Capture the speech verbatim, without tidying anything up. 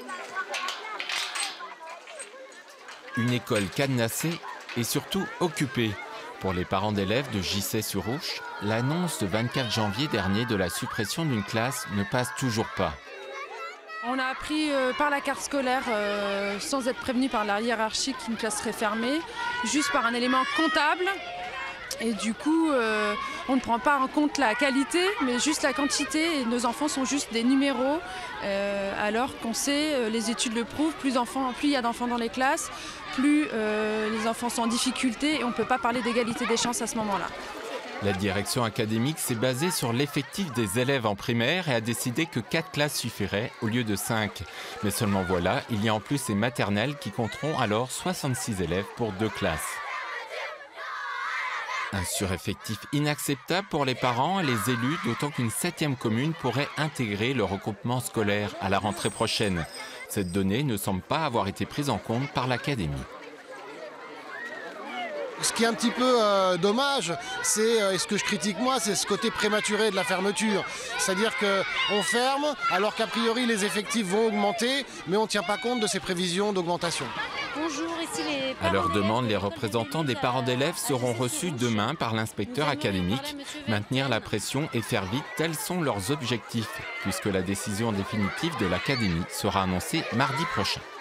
Une école cadenassée et surtout occupée. Pour les parents d'élèves de Gissey-sur-Ouche, l'annonce de vingt-quatre janvier dernier de la suppression d'une classe ne passe toujours pas. On a appris euh, par la carte scolaire, euh, sans être prévenu par la hiérarchie, qu'une classe serait fermée, juste par un élément comptable. Et du coup, euh, on ne prend pas en compte la qualité, mais juste la quantité. Et nos enfants sont juste des numéros, euh, alors qu'on sait, euh, les études le prouvent, plus d'enfants, plus il y a d'enfants dans les classes, plus euh, les enfants sont en difficulté et on ne peut pas parler d'égalité des chances à ce moment-là. La direction académique s'est basée sur l'effectif des élèves en primaire et a décidé que quatre classes suffiraient au lieu de cinq. Mais seulement voilà, il y a en plus ces maternelles qui compteront alors soixante-six élèves pour deux classes. Un sureffectif inacceptable pour les parents et les élus, d'autant qu'une septième commune pourrait intégrer le regroupement scolaire à la rentrée prochaine. Cette donnée ne semble pas avoir été prise en compte par l'académie. Ce qui est un petit peu euh, dommage, c'est, euh, et ce que je critique moi, c'est ce côté prématuré de la fermeture. C'est-à-dire qu'on ferme alors qu'a priori les effectifs vont augmenter, mais on ne tient pas compte de ces prévisions d'augmentation. Bonjour, ici les parents À leur demande, les d'élèves. représentants des parents d'élèves seront reçus demain par l'inspecteur académique. Maintenir la pression et faire vite, tels sont leurs objectifs, puisque la décision définitive de l'académie sera annoncée mardi prochain.